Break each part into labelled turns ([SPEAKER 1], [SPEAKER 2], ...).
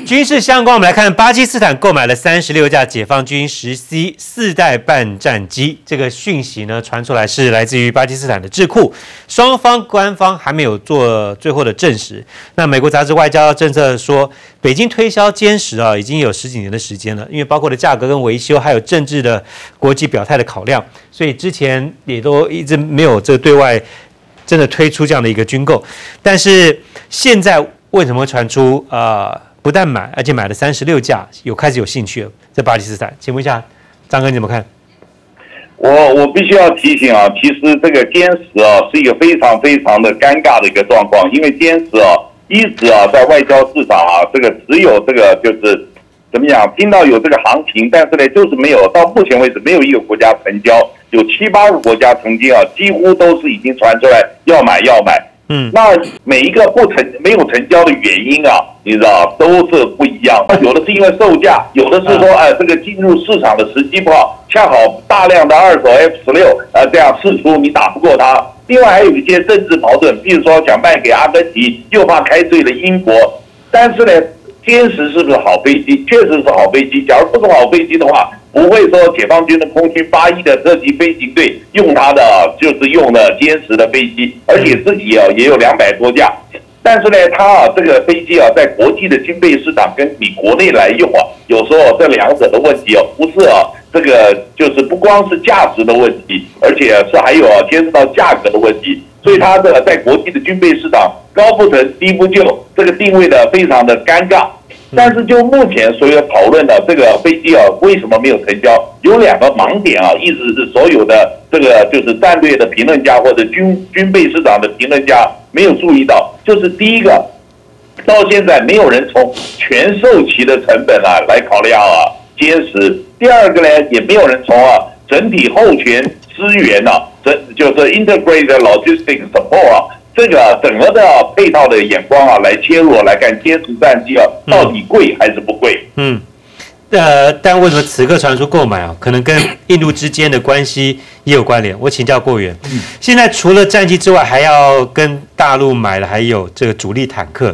[SPEAKER 1] 军事相关，我们来看，巴基斯坦购买了36架解放军10C 4代半战机，这个讯息呢传出来是来自于巴基斯坦的智库，双方官方还没有做最后的证实。那美国杂志《外交政策》说，北京推销歼10啊，已经有10几年的时间了，因为包括了价格跟维修，还有政治的国际表态的考量，所以之前也都一直没有这对外真的推出这样的一个军购。但是现在为什么会传出不但买，而且买了36架，开始有兴趣了，在巴基斯坦。请问一下，张哥你怎么看？
[SPEAKER 2] 我必须要提醒啊，其实这个歼10啊是一个非常非常的尴尬的一个状况，因为歼10啊一直啊在外交市场啊这个只有这个就是怎么讲，听到有这个行情，但是呢就是没有，到目前为止没有一个国家成交，有7、8个国家曾经啊几乎都是已经传出来要买。那每一个没有成交的原因啊，你知道都是不一样。有的是因为售价，有的是说这个进入市场的时机不好，恰好大量的二手 F16这样释出，你打不过它。另外还有一些政治矛盾，比如说想卖给阿根廷，又怕开罪了英国。但是呢，歼10是不是好飞机？确实是好飞机。假如不是好飞机的话，不会说解放军的空军8翼的特级飞行队用它的就是用的歼10的飞机，而且自己也有200多架。但是呢，它这个飞机在国际的军备市场跟你国内来用有时候这两者的问题不是这个就是不光是价值的问题，而且是还有牵涉到价格的问题。所以它的在国际的军备市场高不成低不就，这个定位的非常的尴尬。但是就目前所有讨论的这个飞机为什么没有成交，有2个盲点一直是所有的这个就是战略的评论家或者军备市场的评论家没有注意到，就是第一个，到现在没有人从全售期的成本来考量歼10；第二个呢，也没有人从整体后勤资源就是 integrated logistics support这个整个的配套的眼光来切入来看歼10战机到底贵还是不贵？
[SPEAKER 1] 但为什么此刻传出购买可能跟印度之间的关系也有关联？我请教过员，现在除了战机之外，还要跟大陆买的还有这个主力坦克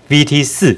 [SPEAKER 1] VT4，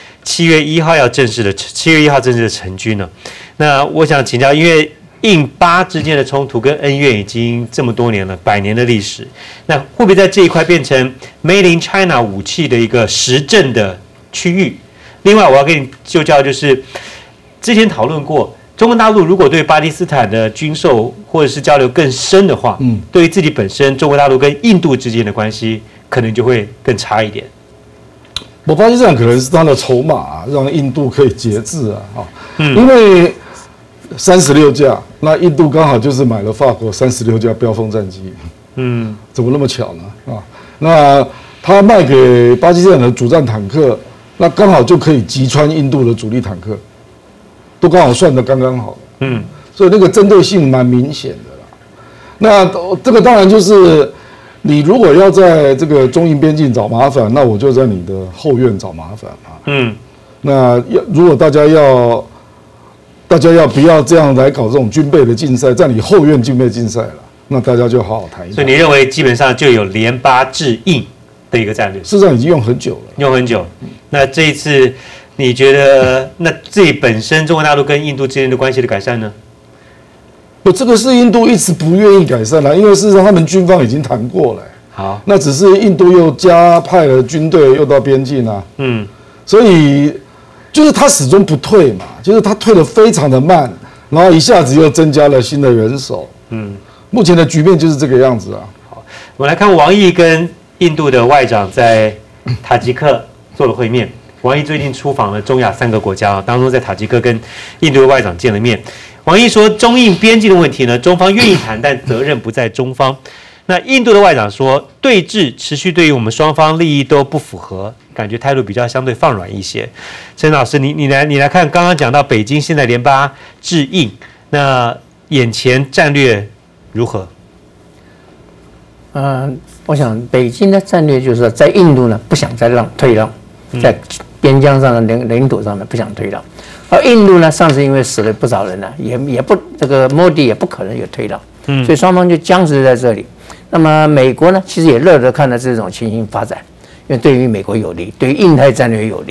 [SPEAKER 1] 7月1号正式的成军了。那我想请教，因为印巴之间的冲突跟恩怨已经这么多年了，100年的历史，那会不会在这一块变成 Made in China 武器的一个实证的区域？另外，我要跟你就教，就是之前讨论过，中国大陆如果对巴基斯坦的军售或者是交流更深的话，对于自己本身中国大陆跟印度之间的关系，可能就会更差一点。
[SPEAKER 3] 巴基斯坦可能是他的筹码让印度可以节制因为36架，那印度刚好就是买了法国36架标风战机，怎么那么巧呢？那他卖给巴基斯坦的主战坦克，那刚好就可以击穿印度的主力坦克，都刚好算得刚刚好，所以那个针对性蛮明显的啦。那这个当然就是你如果要在这个中印边境找麻烦，那我就在你的后院找麻烦那如果大家要不要这样来搞这种军备的竞赛，在你后院军备竞赛了，那大家就好好谈一谈。
[SPEAKER 1] 所以你认为基本上就有联巴制印的一个战略？
[SPEAKER 3] 事实上已经用很久了，
[SPEAKER 1] 用很久。那这一次你觉得，那自己本身中国大陆跟印度之间的关系的改善呢？
[SPEAKER 3] 不，这个是印度一直不愿意改善因为事实上他们军方已经谈过了。
[SPEAKER 1] 好，
[SPEAKER 3] 那只是印度又加派了军队又到边境所以就是他始终不退嘛，就是他退得非常的慢，然后一下子又增加了新的人手。目前的局面就是这个样子
[SPEAKER 1] 好，我们来看王毅跟印度的外长在塔吉克做了会面。王毅最近出访了中亚3个国家当中在塔吉克跟印度的外长见了面。王毅说，中印边境的问题呢，中方愿意谈，但责任不在中方。那印度的外长说，对峙持续对于我们双方利益都不符合，感觉态度比较相对放软一些。陈老师，你来看，刚刚讲到北京现在联巴制印，那眼前战略如何？
[SPEAKER 4] 我想北京的战略就是说，在印度呢不想再退让，在边疆上的领土上面不想退让，而印度呢上次因为死了不少人呢，也不这个莫迪也不可能有退让，所以双方就僵持在这里。那么美国呢，其实也乐得看到这种情形发展，因为对于美国有利，对于印太战略有利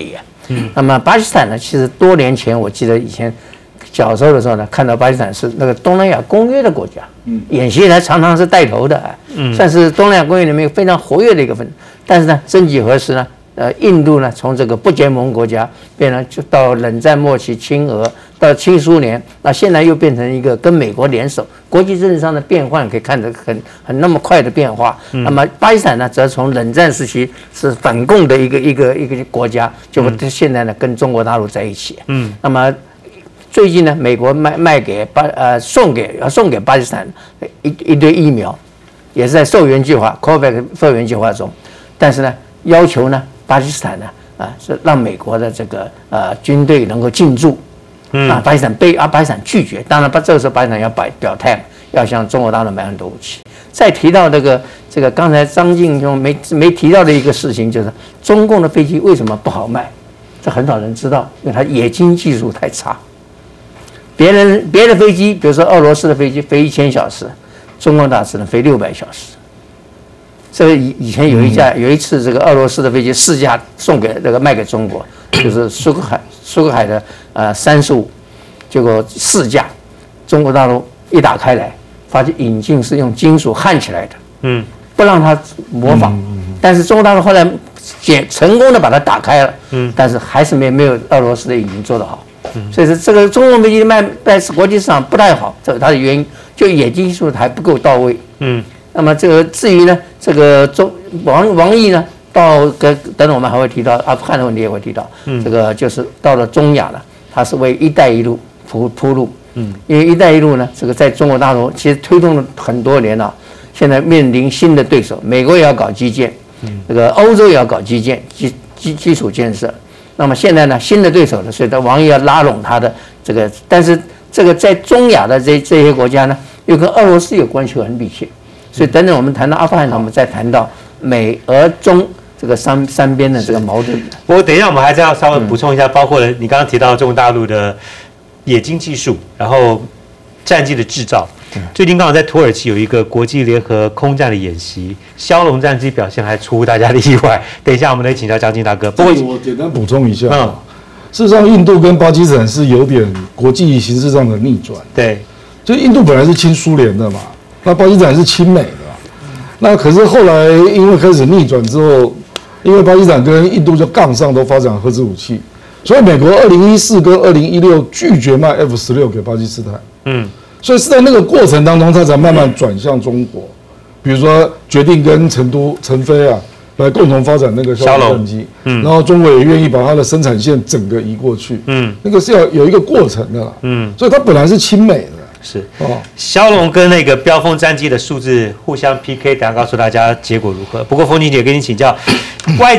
[SPEAKER 4] 那么巴基斯坦呢，其实多年前我记得以前小时候的时候呢，看到巴基斯坦是那个东南亚公约的国家，演习呢常常是带头的，算是东南亚公约里面非常活跃的一个分子。但是呢，曾几何时呢？印度呢，从这个不结盟国家变成就到冷战末期亲俄，到亲苏联，那现在又变成一个跟美国联手，国际政治上的变换可以看得很那么快的变化。那么巴基斯坦呢，则从冷战时期是反共的一个国家，结果现在呢跟中国大陆在一起。那么最近呢，美国卖给送给巴基斯坦一堆疫苗，也是在受援计划 COVAX 受援计划中，但是呢，要求呢。巴基斯坦呢，是让美国的这个军队能够进驻，巴基斯坦巴基斯坦拒绝。当然，这个时候巴基斯坦要表态，要向中国大陆买很多武器。再提到这个刚才张晋兄没提到的一个事情，就是中共的飞机为什么不好卖？这很少人知道，因为它冶金技术太差。别的飞机，比如说俄罗斯的飞机飞1000小时，中共大只能飞600小时。这个以前有一次，这个俄罗斯的飞机4架卖给中国，就是苏克海的35，结果4架，中国大陆一打开来，发现引擎是用金属焊起来的，不让它模仿，但是中国大陆后来成功的把它打开了，但是还是没有俄罗斯的引擎做得好，所以说这个中国飞机卖在国际市场不太好，这是它的原因，就冶金技术还不够到位，那么这个至于呢，这个王毅呢，等等我们还会提到阿富汗的问题也会提到，这个就是到了中亚了，它是为“一带一路”铺路，因为“一带一路”呢，这个在中国大陆其实推动了很多年了，现在面临新的对手，美国也要搞基建，这个欧洲也要搞基建基础建设，那么现在呢，新的对手呢，所以王毅要拉拢他的这个，但是这个在中亚的这些国家呢，又跟俄罗斯有关系很密切。所以等等，我们谈到阿富汗，我们再谈到美俄中这个三边的这个矛盾。
[SPEAKER 1] 不过等一下，我们还是要稍微补充一下，包括了你刚刚提到中国大陆的冶金技术，然后战机的制造。最近刚好在土耳其有一个国际联合空战的演习，枭龙战机表现还出乎大家的意外。等一下我们来请教张晋大哥。
[SPEAKER 3] 不过我简单补充一下，事实上印度跟巴基斯坦是有点国际形势上的逆转。
[SPEAKER 1] 对，
[SPEAKER 3] 就印度本来是亲苏联的嘛。那巴基斯坦是亲美的，那可是后来因为开始逆转之后，因为巴基斯坦跟印度就杠上都发展核子武器，所以美国2014跟2016拒绝卖F-16给巴基斯坦，所以是在那个过程当中，他才慢慢转向中国，比如说决定跟成都陈飞来共同发展那个枭龙战机，然后中国也愿意把它的生产线整个移过去，那个是要有一个过程的啦，所以它本来是亲美的。
[SPEAKER 1] 是枭龙跟那个飙风战机的数字互相 PK， 等下告诉大家结果如何。不过风景姐跟你请教，外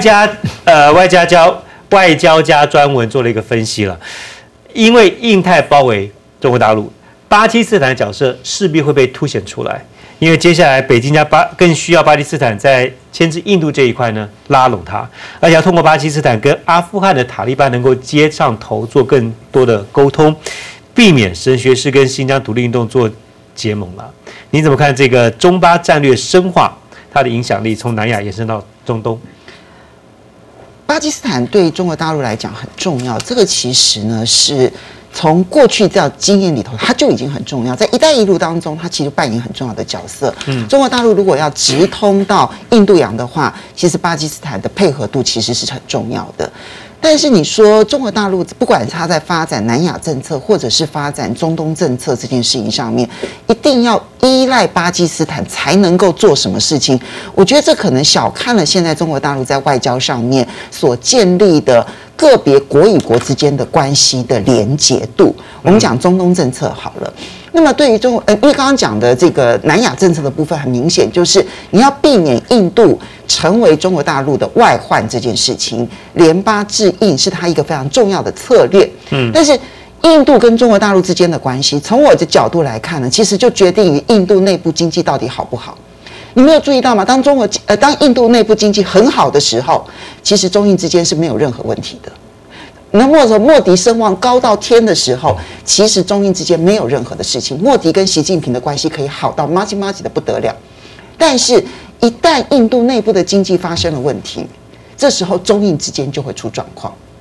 [SPEAKER 1] 交家专文做了一个分析了，因为印太包围中国大陆，巴基斯坦的角色势必会被凸显出来。因为接下来北京更需要巴基斯坦在牵制印度这一块呢拉拢它，而且要通过巴基斯坦跟阿富汗的塔利班能够接上头，做更多的沟通。避免神学士跟新疆独立运动做结盟了。你怎么看这个中巴战略深化它的影响力从南亚延伸到中东？
[SPEAKER 5] 巴基斯坦对中国大陆来讲很重要，这个其实呢是从过去到经验里头，它就已经很重要。在“一带一路”当中，它其实扮演很重要的角色。中国大陆如果要直通到印度洋的话，其实巴基斯坦的配合度其实是很重要的。但是你说中国大陆不管它在发展南亚政策，或者是发展中东政策这件事情上面，一定要依赖巴基斯坦才能够做什么事情？我觉得这可能小看了现在中国大陆在外交上面所建立的个别国与国之间的关系的连结度。我们讲中东政策好了。那么对于因为刚刚讲的这个南亚政策的部分，很明显就是你要避免印度成为中国大陆的外患这件事情，联巴制印是它一个非常重要的策略。但是印度跟中国大陆之间的关系，从我的角度来看呢，其实就决定于印度内部经济到底好不好。你没有注意到吗？当印度内部经济很好的时候，其实中印之间是没有任何问题的。那莫迪声望高到天的时候，其实中印之间没有任何的事情。莫迪跟习近平的关系可以好到麻吉的不得了，但是一旦印度内部的经济发生了问题，这时候中印之间就会出状况。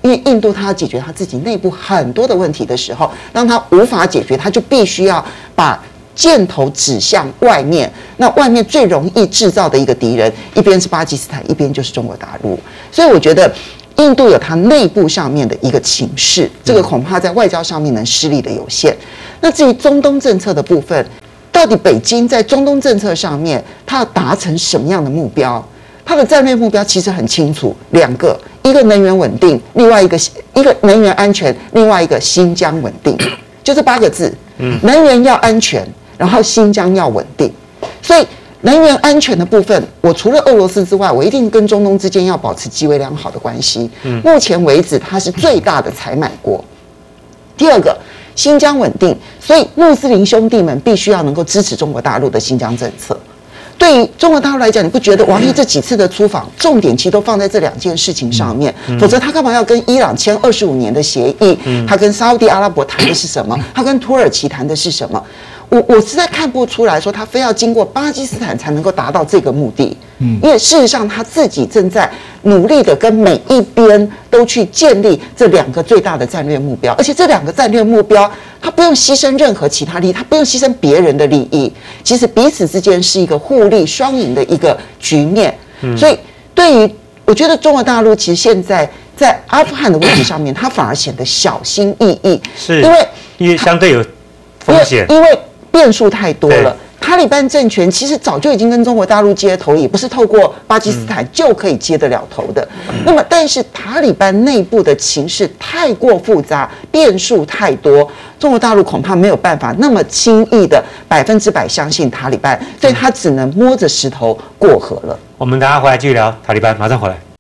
[SPEAKER 5] 因为印度它要解决它自己内部很多的问题的时候，当它无法解决，它就必须要把箭头指向外面。那外面最容易制造的一个敌人，一边是巴基斯坦，一边就是中国大陆。所以我觉得印度有它内部上面的一个情势，这个恐怕在外交上面能施力的有限。那至于中东政策的部分，到底北京在中东政策上面，它要达成什么样的目标？它的战略目标其实很清楚，两个，一个能源稳定，另外一个能源安全，另外一个新疆稳定，就这8个字。能源要安全，然后新疆要稳定。所以能源安全的部分，我除了俄罗斯之外，我一定跟中东之间要保持极为良好的关系。目前为止，它是最大的采买国。第二个，新疆稳定，所以穆斯林兄弟们必须要能够支持中国大陆的新疆政策。对于中国大陆来讲，你不觉得王毅这几次的出访，重点其实都放在这2件事情上面？否则他干嘛要跟伊朗签25年的协议？他跟沙烏地阿拉伯谈的是什么？他跟土耳其谈的是什么？我实在看不出来说他非要经过巴基斯坦才能够达到这个目的。因为事实上他自己正在努力的跟每一边都去建立这2个最大的战略目标，而且这2个战略目标，他不用牺牲任何其他利益，他不用牺牲别人的利益，其实彼此之间是一个互利双赢的一个局面。所以对于我觉得中国大陆其实现在在阿富汗的问题上面，它反而显得小心翼翼，
[SPEAKER 1] 是
[SPEAKER 5] 因为
[SPEAKER 1] 相对有风险，
[SPEAKER 5] 因为变数太多了。塔利班政权其实早就已经跟中国大陆接头，也不是透过巴基斯坦就可以接得了头的。那么，但是塔利班内部的情势太过复杂，变数太多，中国大陆恐怕没有办法那么轻易的100%相信塔利班，所以他只能摸着石头过河了。
[SPEAKER 1] 我们等下回来继续聊塔利班，马上回来。